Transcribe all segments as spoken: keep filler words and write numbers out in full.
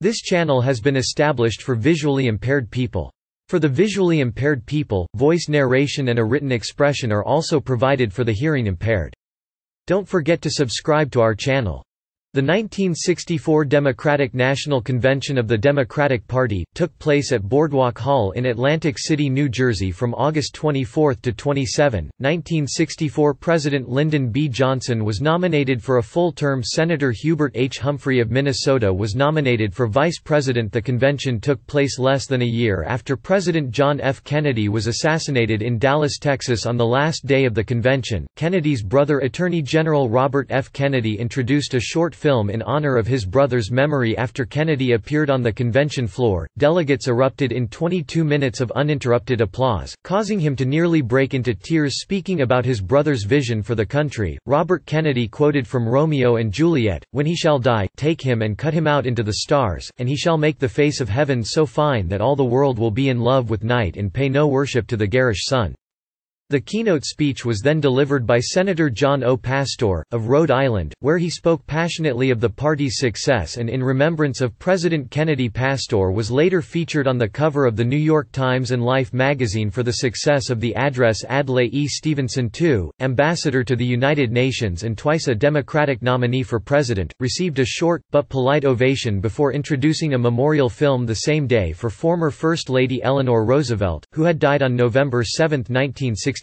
This channel has been established for visually impaired people. For the visually impaired people, voice narration and a written expression are also provided for the hearing impaired. Don't forget to subscribe to our channel. The nineteen sixty-four Democratic National Convention of the Democratic Party took place at Boardwalk Hall in Atlantic City, New Jersey from August twenty-fourth to twenty-seventh, nineteen sixty-four. President Lyndon B Johnson was nominated for a full term. Senator Hubert H. Humphrey of Minnesota was nominated for vice president. The convention took place less than a year after President John F. Kennedy was assassinated in Dallas, Texas. On the last day of the convention, Kennedy's brother, Attorney General Robert F. Kennedy, introduced a short film in honor of his brother's memory. After Kennedy appeared on the convention floor, delegates erupted in twenty-two minutes of uninterrupted applause, causing him to nearly break into tears. Speaking about his brother's vision for the country, Robert Kennedy quoted from Romeo and Juliet, "When he shall die, take him and cut him out into the stars, and he shall make the face of heaven so fine that all the world will be in love with night and pay no worship to the garish sun." The keynote speech was then delivered by Senator John O. Pastore, of Rhode Island, where he spoke passionately of the party's success and in remembrance of President Kennedy. Pastore was later featured on the cover of the New York Times and Life magazine for the success of the address. Adlai E. Stevenson the second, ambassador to the United Nations and twice a Democratic nominee for president, received a short, but polite ovation before introducing a memorial film the same day for former First Lady Eleanor Roosevelt, who had died on November seventh, nineteen sixty-two.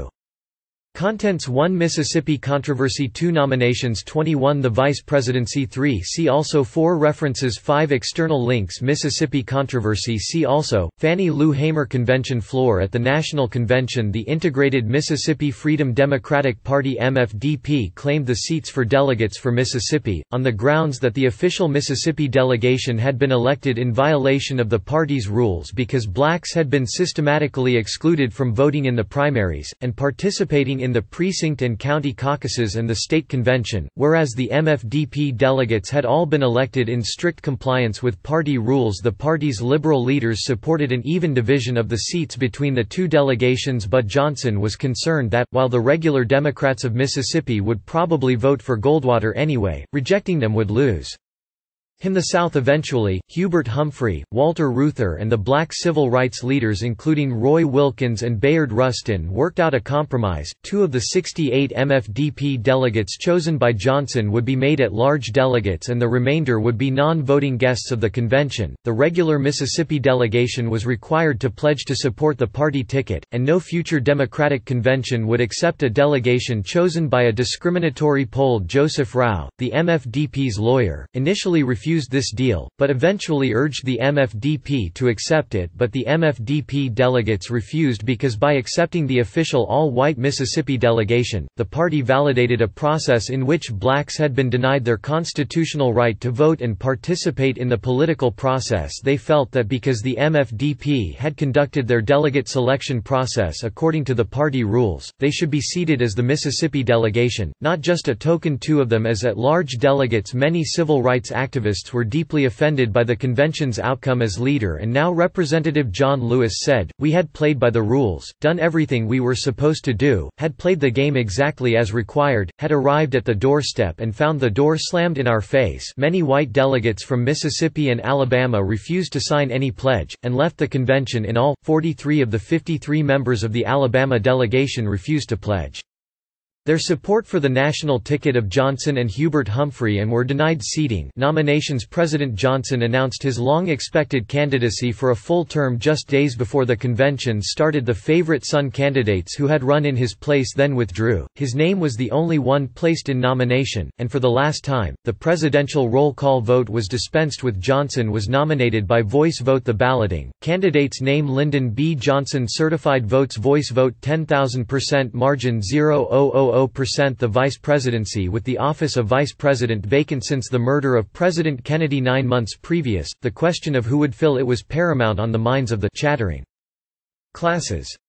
Contents: one Mississippi controversy, two nominations, twenty-one The vice presidency, three See also four References, five External links. Mississippi controversy. See also Fannie Lou Hamer Convention floor. At the National Convention, the Integrated Mississippi Freedom Democratic Party M F D P claimed the seats for delegates for Mississippi, on the grounds that the official Mississippi delegation had been elected in violation of the party's rules because blacks had been systematically excluded from voting in the primaries, and participating in the precinct and county caucuses and the state convention, whereas the M F D P delegates had all been elected in strict compliance with party rules. The party's liberal leaders supported an even division of the seats between the two delegations, but Johnson was concerned that, while the regular Democrats of Mississippi would probably vote for Goldwater anyway, rejecting them would lose him the South. Eventually, Hubert Humphrey, Walter Reuther and the black civil rights leaders including Roy Wilkins and Bayard Rustin worked out a compromise. Two of the sixty-eight M F D P delegates chosen by Johnson would be made at-large delegates and the remainder would be non-voting guests of the convention. The regular Mississippi delegation was required to pledge to support the party ticket, and no future Democratic convention would accept a delegation chosen by a discriminatory Pole. Joseph Rao, the M F D P's lawyer, initially refused this deal, but eventually urged the M F D P to accept it. But the M F D P delegates refused because by accepting the official all-white Mississippi delegation, the party validated a process in which blacks had been denied their constitutional right to vote and participate in the political process. They felt that because the M F D P had conducted their delegate selection process according to the party rules, they should be seated as the Mississippi delegation, not just a token two of them as at-large delegates. Many civil rights activists were deeply offended by the convention's outcome. As leader and now Representative John Lewis said, "We had played by the rules, done everything we were supposed to do, had played the game exactly as required, had arrived at the doorstep and found the door slammed in our face." Many white delegates from Mississippi and Alabama refused to sign any pledge, and left the convention. In all, forty-three of the fifty-three members of the Alabama delegation refused to pledge their support for the national ticket of Johnson and Hubert Humphrey and were denied seating nominations. President Johnson announced his long-expected candidacy for a full term just days before the convention started. The favorite son candidates who had run in his place then withdrew. His name was the only one placed in nomination, and for the last time, the presidential roll call vote was dispensed with. Johnson was nominated by voice vote. The balloting candidates name: Lyndon B Johnson. Certified votes voice vote ten thousand percent margin zero point zero zero percent. The vice presidency, with the office of vice president vacant since the murder of President Kennedy nine months previous, the question of who would fill it was paramount on the minds of the chattering classes.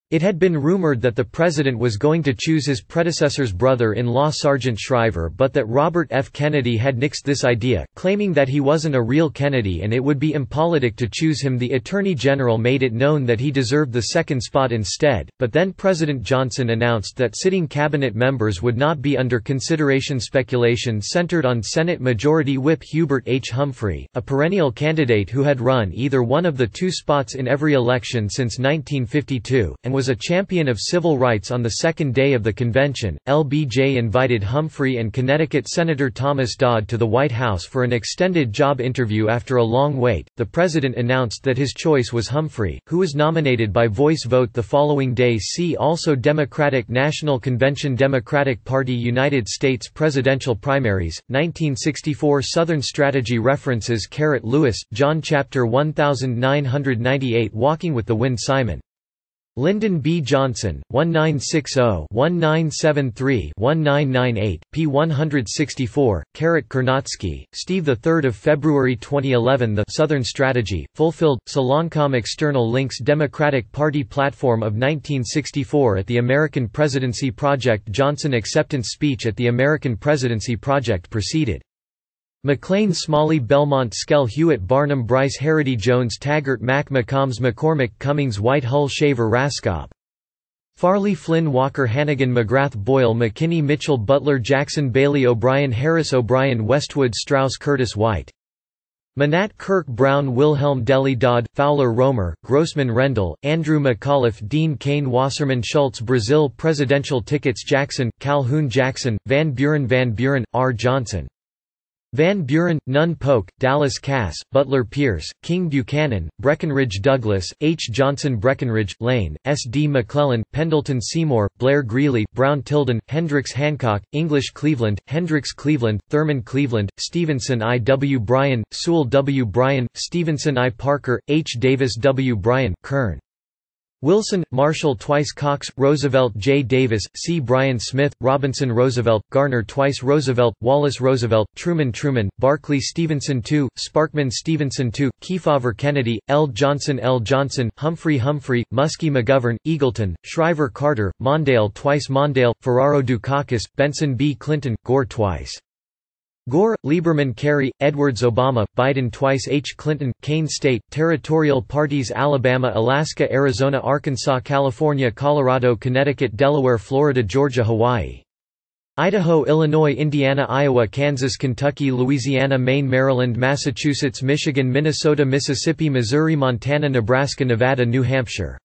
It had been rumored that the president was going to choose his predecessor's brother-in-law Sargent Shriver, but that Robert F. Kennedy had nixed this idea, claiming that he wasn't a real Kennedy and it would be impolitic to choose him. The Attorney General made it known that he deserved the second spot instead, but then President Johnson announced that sitting cabinet members would not be under consideration. Speculation centered on Senate Majority Whip Hubert H. Humphrey, a perennial candidate who had run either one of the two spots in every election since nineteen fifty-two, and was a champion of civil rights. On the second day of the convention, L B J invited Humphrey and Connecticut Senator Thomas Dodd to the White House for an extended job interview. After a long wait, the president announced that his choice was Humphrey, who was nominated by voice vote the following day. See also Democratic National Convention, Democratic Party, United States presidential primaries, nineteen sixty-four Southern Strategy. References Lewis, John chapter nineteen ninety-eight Walking with the Wind. Simon Lyndon B Johnson, nineteen sixty to nineteen seventy-three to nineteen ninety-eight, p. one sixty-four, Karnatsky, Steve the third of February twenty eleven. The Southern Strategy, fulfilled, Saloncom. External links. Democratic Party platform of nineteen sixty-four at the American Presidency Project. Johnson acceptance speech at the American Presidency Project preceded McLean, Smalley, Belmont, Skell, Hewitt, Barnum, Bryce, Harrity, Jones, Taggart, Mack, McCombs, McCormick, Cummings, Whitehull, Shaver, Raskob, Farley, Flynn, Walker, Hannigan, McGrath, Boyle, McKinney, Mitchell, Butler, Jackson, Bailey, O'Brien, Harris, O'Brien, Westwood, Strauss, Curtis, White, Manat, Kirk, Brown, Wilhelm, Deli, Dodd, Fowler, Romer, Grossman, Rendell, Andrew, McAuliffe, Dean, Kane, Wasserman, Schultz, Brazil. Presidential tickets. Jackson, Calhoun, Jackson, Van Buren, Van Buren, R. Johnson, Van Buren, Nunn, Polk, Dallas, Cass, Butler, Pierce, King, Buchanan, Breckinridge, Douglas, H. Johnson, Breckinridge, Lane, S. D. McClellan, Pendleton, Seymour, Blair, Greeley, Brown, Tilden, Hendricks, Hancock, English, Cleveland, Hendricks, Cleveland, Thurman, Cleveland, Stevenson, I. W. Bryan, Sewell, W. Bryan, Stevenson, I. Parker, H. Davis, W. Bryan, Kern, Wilson, Marshall, twice Cox, Roosevelt, J. Davis, C. Bryan Smith, Robinson, Roosevelt, Garner, twice Roosevelt, Wallace, Roosevelt, Truman, Truman, Barclay, Stevenson, two, Sparkman, Stevenson, two, Kefauver, Kennedy, L. Johnson, L. Johnson, Humphrey, Humphrey, Muskie, McGovern, Eagleton, Shriver, Carter, Mondale, twice Mondale, Ferraro, Dukakis, Benson, B. Clinton, Gore, twice Gore, Lieberman, Kerry, Edwards, Obama, Biden, twice H. Clinton, Kane State, Territorial Parties. Alabama, Alaska, Arizona, Arkansas, California, Colorado, Connecticut, Delaware, Florida, Georgia, Hawaii, Idaho, Illinois, Indiana, Iowa, Kansas, Kentucky, Louisiana, Maine, Maryland, Massachusetts, Michigan, Minnesota, Mississippi, Missouri, Montana, Nebraska, Nevada, New Hampshire,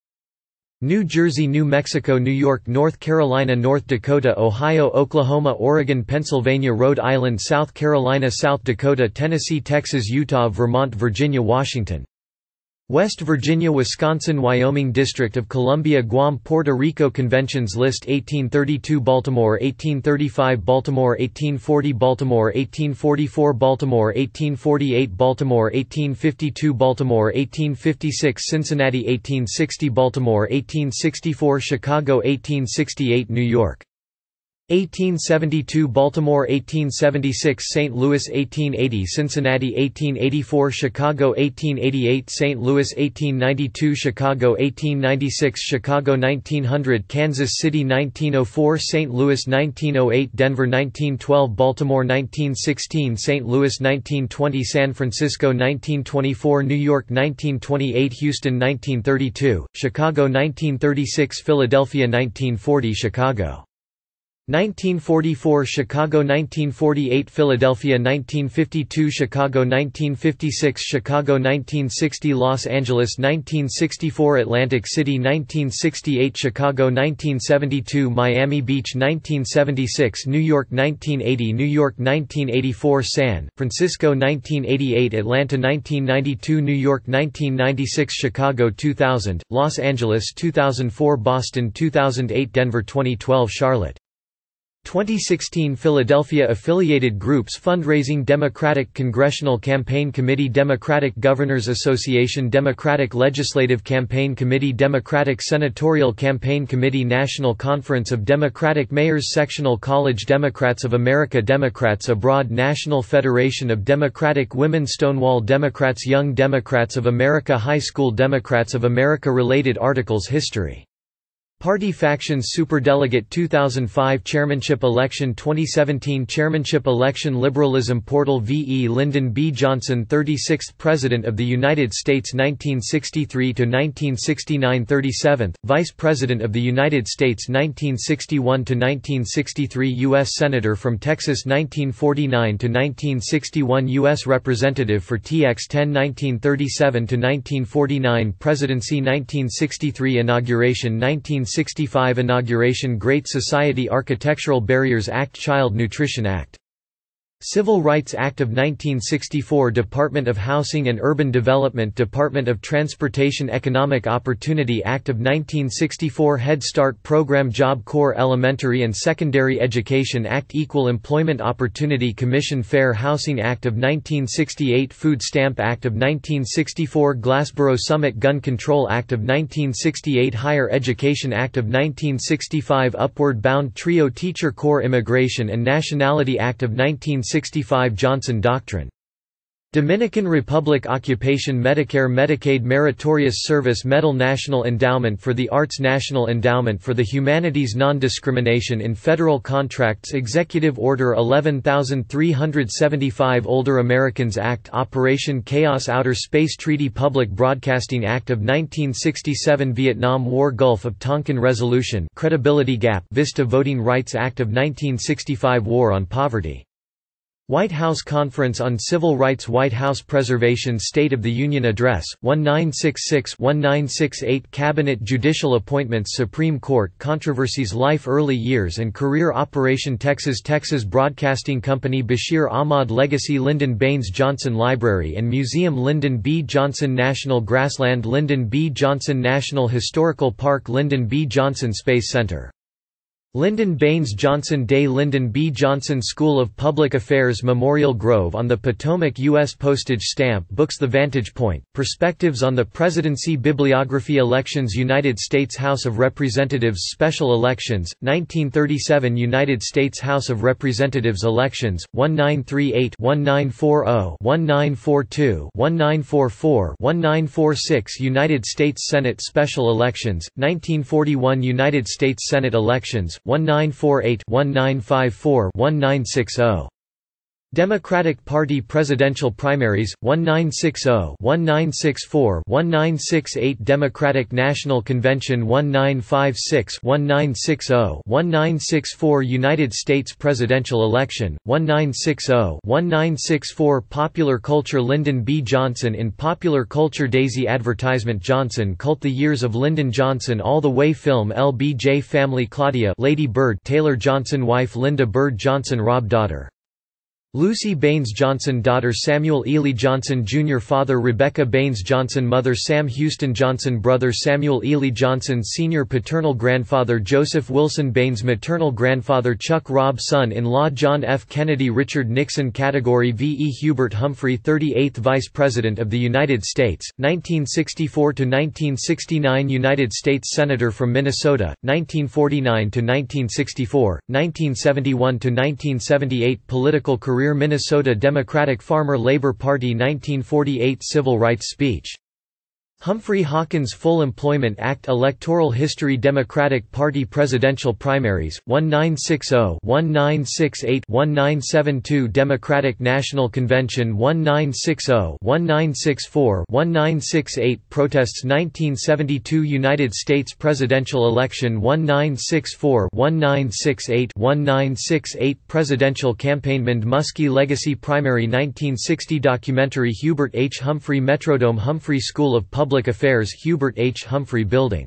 New Jersey, New Mexico, New York, North Carolina, North Dakota, Ohio, Oklahoma, Oregon, Pennsylvania, Rhode Island, South Carolina, South Dakota, Tennessee, Texas, Utah, Vermont, Virginia, Washington, West Virginia, Wisconsin, Wyoming, District of Columbia, Guam, Puerto Rico. Conventions list. eighteen thirty-two Baltimore, eighteen thirty-five Baltimore, eighteen forty Baltimore, eighteen forty-four Baltimore, eighteen forty-eight Baltimore, eighteen fifty-two Baltimore, eighteen fifty-six Cincinnati, eighteen sixty Baltimore, eighteen sixty-four Chicago, eighteen sixty-eight New York, eighteen seventy-two Baltimore, eighteen seventy-six Saint Louis, eighteen eighty Cincinnati, eighteen eighty-four Chicago, eighteen eighty-eight Saint Louis, eighteen ninety-two Chicago, eighteen ninety-six Chicago, nineteen hundred Kansas City, nineteen oh four Saint Louis, nineteen oh eight Denver, nineteen twelve Baltimore, nineteen sixteen Saint Louis, nineteen twenty San Francisco, nineteen twenty-four New York, nineteen twenty-eight Houston, nineteen thirty-two Chicago, nineteen thirty-six Philadelphia, nineteen forty Chicago, nineteen forty-four Chicago, nineteen forty-eight Philadelphia, nineteen fifty-two Chicago, nineteen fifty-six Chicago, nineteen sixty Los Angeles, nineteen sixty-four Atlantic City, nineteen sixty-eight Chicago, nineteen seventy-two Miami Beach, nineteen seventy-six New York, nineteen eighty New York, nineteen eighty-four San Francisco, nineteen eighty-eight Atlanta, nineteen ninety-two New York, nineteen ninety-six Chicago, two thousand Los Angeles, two thousand four Boston, two thousand eight Denver, twenty twelve Charlotte, twenty sixteen Philadelphia. Affiliated groups. Fundraising. Democratic Congressional Campaign Committee, Democratic Governors Association, Democratic Legislative Campaign Committee, Democratic Senatorial Campaign Committee, National Conference of Democratic Mayors, Sectional College, Democrats of America, Democrats Abroad, National Federation of Democratic Women, Stonewall Democrats, Young Democrats of America, High School Democrats of America. Related articles. History. Party factions Superdelegate two thousand five Chairmanship election twenty seventeen Chairmanship election Liberalism Portal V E Lyndon B Johnson thirty-sixth President of the United States nineteen sixty-three to nineteen sixty-nine thirty-seventh, Vice President of the United States nineteen sixty-one to nineteen sixty-three U S Senator from Texas nineteen forty-nine to nineteen sixty-one U S Representative for T X ten nineteen thirty-seven to nineteen forty-nine Presidency nineteen sixty-three Inauguration nineteen sixty-five Inauguration Great Society Architectural Barriers Act Child Nutrition Act Civil Rights Act of nineteen sixty-four Department of Housing and Urban Development Department of Transportation Economic Opportunity Act of nineteen sixty-four Head Start Program Job Corps Elementary and Secondary Education Act Equal Employment Opportunity Commission Fair Housing Act of nineteen sixty-eight Food Stamp Act of nineteen sixty-four Glassboro Summit Gun Control Act of nineteen sixty-eight Higher Education Act of nineteen sixty-five Upward Bound Trio Teacher Corps Immigration and Nationality Act of nineteen sixty-five Johnson Doctrine Dominican Republic Occupation Medicare Medicaid Meritorious Service Medal National Endowment for the Arts National Endowment for the Humanities Non-Discrimination in Federal Contracts Executive Order eleven thousand three hundred seventy-five Older Americans Act Operation Chaos Outer Space Treaty Public Broadcasting Act of nineteen sixty-seven Vietnam War Gulf of Tonkin Resolution Credibility Gap Vista Voting Rights Act of nineteen sixty-five War on Poverty White House Conference on Civil Rights White House Preservation State of the Union Address, nineteen sixty-six to nineteen sixty-eight Cabinet Judicial Appointments Supreme Court Controversies Life Early Years and Career Operation Texas Texas Broadcasting Company Bashir Ahmad Legacy Lyndon Baines Johnson Library and Museum Lyndon B Johnson National Grassland Lyndon B Johnson National Historical Park Lyndon B Johnson Space Center Lyndon Baines Johnson Day Lyndon B Johnson School of Public Affairs Memorial Grove on the Potomac U S Postage Stamp Books The Vantage Point, Perspectives on the Presidency Bibliography Elections United States House of Representatives Special Elections, nineteen thirty-seven United States House of Representatives Elections, nineteen thirty-eight nineteen forty nineteen forty-two nineteen forty-four nineteen forty-six United States Senate Special Elections, nineteen forty-one United States Senate Elections nineteen forty-eight nineteen fifty-four nineteen sixty Democratic Party Presidential Primaries, nineteen sixty nineteen sixty-four nineteen sixty-eight Democratic National Convention nineteen fifty-six nineteen sixty nineteen sixty-four United States Presidential Election, nineteen sixty nineteen sixty-four Popular Culture Lyndon B. Johnson in Popular Culture Daisy Advertisement Johnson Cult The Years of Lyndon Johnson All the Way Film L B J Family Claudia Lady Bird Taylor Johnson Wife Linda Bird Johnson Rob Daughter Lucy Baines Johnson Daughter Samuel Ely Johnson Junior Father Rebecca Baines Johnson Mother Sam Houston Johnson Brother Samuel Ely Johnson Senior Paternal Grandfather Joseph Wilson Baines Maternal Grandfather Chuck Robb Son-in-law John F. Kennedy Richard Nixon Category V E Hubert Humphrey thirty-eighth Vice President of the United States, nineteen sixty-four to nineteen sixty-nine United States Senator from Minnesota, nineteen forty-nine to nineteen sixty-four, nineteen seventy-one to nineteen seventy-eight Political career Minnesota Democratic Farmer Labor Party nineteen forty-eight Civil Rights Speech Humphrey Hawkins Full Employment Act Electoral History Democratic Party Presidential Primaries, nineteen sixty nineteen sixty-eight nineteen seventy-two Democratic National Convention nineteen sixty nineteen sixty-four nineteen sixty-eight Protests nineteen seventy-two United States Presidential Election nineteen sixty-four nineteen sixty-eight nineteen sixty-eight Presidential Campaign Mond Muskie Legacy Primary nineteen sixty Documentary Hubert H. Humphrey Metrodome Humphrey School of Public Public Affairs Hubert H. Humphrey Building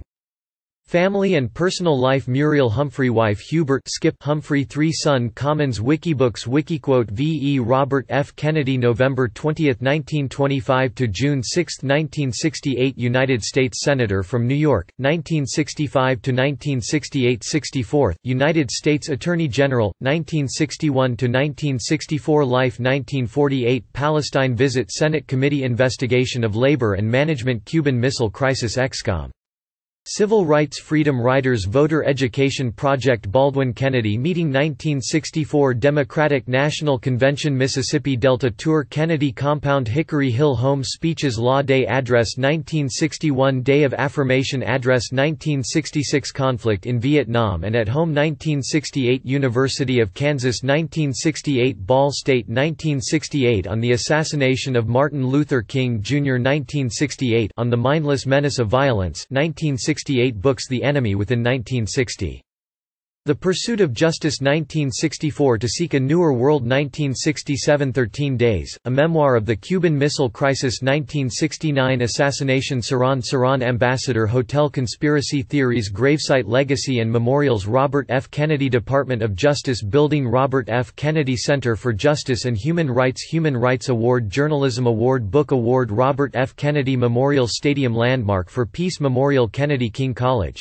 Family and Personal Life Muriel Humphrey Wife Hubert Skip Humphrey Three Son Commons Wikibooks Wikiquote V E Robert F. Kennedy November twentieth nineteen twenty-five to June sixth nineteen sixty-eight United States Senator from New York, nineteen sixty-five to nineteen sixty-eight sixty-fourth United States Attorney General, nineteen sixty-one to nineteen sixty-four Life nineteen forty-eight Palestine Visit Senate Committee Investigation of Labor and Management Cuban Missile Crisis Excom Civil Rights Freedom Riders Voter Education Project Baldwin Kennedy Meeting nineteen sixty-four Democratic National Convention Mississippi Delta Tour Kennedy Compound Hickory Hill Home Speeches Law Day Address nineteen sixty-one Day of Affirmation Address nineteen sixty-six Conflict in Vietnam and at Home nineteen sixty-eight University of Kansas nineteen sixty-eight Ball State nineteen sixty-eight On the Assassination of Martin Luther King Junior nineteen sixty-eight On the Mindless Menace of Violence nineteen sixty-eight Books The Enemy Within nineteen sixty. The Pursuit of Justice nineteen sixty-four To Seek a Newer World nineteen sixty-seven thirteen Days, a Memoir of the Cuban Missile Crisis nineteen sixty-nine Assassination Saran Saran Ambassador Hotel Conspiracy Theories Gravesite Legacy and Memorials Robert F. Kennedy Department of Justice Building Robert F. Kennedy Center for Justice and Human Rights Human Rights Award Journalism Award Book Award Robert F. Kennedy Memorial Stadium Landmark for Peace Memorial Kennedy King College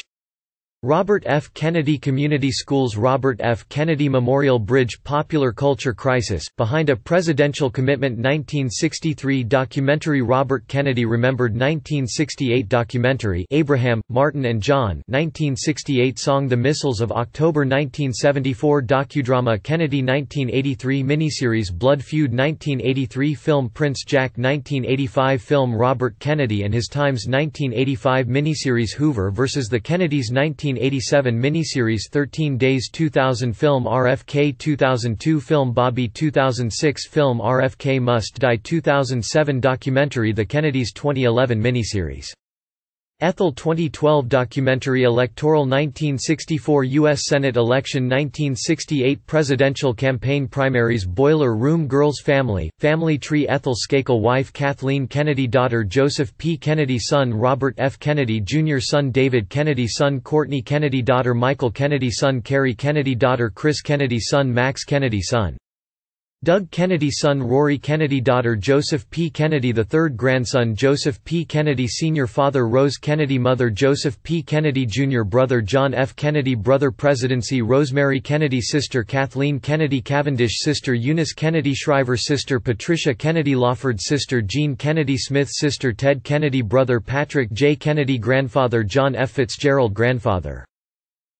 Robert F. Kennedy Community Schools Robert F. Kennedy Memorial Bridge Popular Culture Crisis, Behind a Presidential Commitment nineteen sixty-three Documentary Robert Kennedy Remembered nineteen sixty-eight Documentary Abraham, Martin and John nineteen sixty-eight Song The Missiles of October nineteen seventy-four Docudrama Kennedy nineteen eighty-three Miniseries Blood Feud nineteen eighty-three Film Prince Jack nineteen eighty-five Film Robert Kennedy and His Times nineteen eighty-five Miniseries Hoover versus the Kennedys nineteen eighty-seven Miniseries thirteen Days two thousand Film R F K two thousand two Film Bobby two thousand six Film R F K Must Die two thousand seven Documentary The Kennedys twenty eleven Miniseries Ethel twenty twelve Documentary Electoral nineteen sixty-four U S Senate Election nineteen sixty-eight Presidential Campaign Primaries Boiler Room Girls Family, Family Tree Ethel Skakel Wife Kathleen Kennedy Daughter Joseph P. Kennedy Son Robert F. Kennedy Junior Son David Kennedy Son Courtney Kennedy Daughter Michael Kennedy Son Carrie Kennedy Daughter Chris Kennedy Son Max Kennedy Son Doug Kennedy Son Rory Kennedy Daughter Joseph P. Kennedy the third Grandson Joseph P. Kennedy Senior Father Rose Kennedy Mother Joseph P. Kennedy Junior Brother John F. Kennedy Brother Presidency Rosemary Kennedy Sister Kathleen Kennedy Cavendish Sister Eunice Kennedy Shriver Sister Patricia Kennedy Lawford Sister Jean Kennedy Smith Sister Ted Kennedy Brother Patrick J. Kennedy Grandfather John F. Fitzgerald Grandfather